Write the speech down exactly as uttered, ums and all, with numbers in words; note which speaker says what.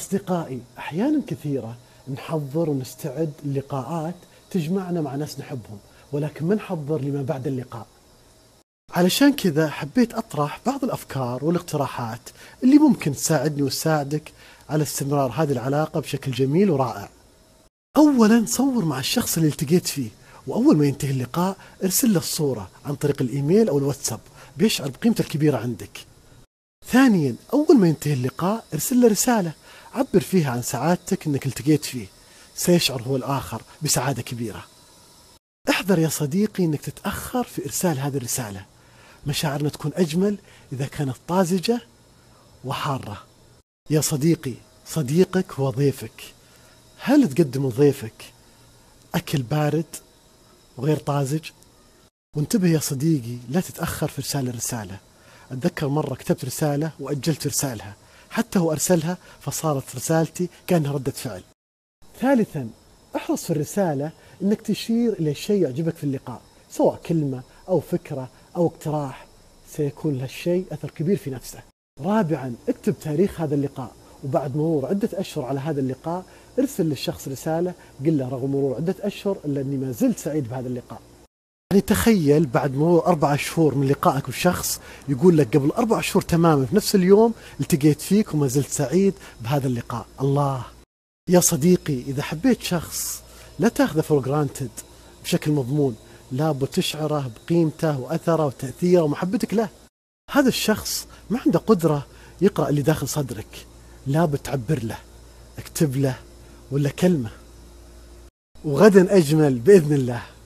Speaker 1: أصدقائي، أحيانا كثيرة نحضر ونستعد للقاءات تجمعنا مع ناس نحبهم، ولكن ما نحضر لما بعد اللقاء. علشان كذا حبيت أطرح بعض الأفكار والاقتراحات اللي ممكن تساعدني وتساعدك على استمرار هذه العلاقة بشكل جميل ورائع. أولا، صور مع الشخص اللي التقيت فيه، وأول ما ينتهي اللقاء ارسل له الصورة عن طريق الإيميل أو الواتساب، بيشعر بقيمته الكبيرة عندك. ثانيا، أول ما ينتهي اللقاء ارسل له رسالة عبر فيها عن سعادتك أنك التقيت فيه، سيشعر هو الآخر بسعادة كبيرة. احذر يا صديقي أنك تتأخر في إرسال هذه الرسالة، مشاعرنا تكون أجمل إذا كانت طازجة وحارة. يا صديقي، صديقك هو ضيفك، هل تقدم لضيفك أكل بارد وغير طازج؟ وانتبه يا صديقي، لا تتأخر في إرسال الرسالة. أتذكر مرة كتبت رسالة وأجلت إرسالها، حتى هو أرسلها فصارت رسالتي كأنها ردة فعل. ثالثا، احرص في الرسالة أنك تشير إلى شيء يعجبك في اللقاء، سواء كلمة أو فكرة أو اقتراح، سيكون لهالشيء أثر كبير في نفسه. رابعا، اكتب تاريخ هذا اللقاء، وبعد مرور عدة أشهر على هذا اللقاء ارسل للشخص رسالة قل له رغم مرور عدة أشهر إلا أني ما زلت سعيد بهذا اللقاء. يعني تخيل بعد مرور أربعة شهور من لقائك والشخص يقول لك قبل أربع شهور تماما في نفس اليوم التقيت فيك وما زلت سعيد بهذا اللقاء. الله! يا صديقي، إذا حبيت شخص لا تأخذه فور جرانتد بشكل مضمون، لابد تشعره بقيمته وأثره وتأثيره ومحبتك له. هذا الشخص ما عنده قدرة يقرأ اللي داخل صدرك، لابد تعبر له، اكتب له ولا كلمة. وغدا أجمل بإذن الله.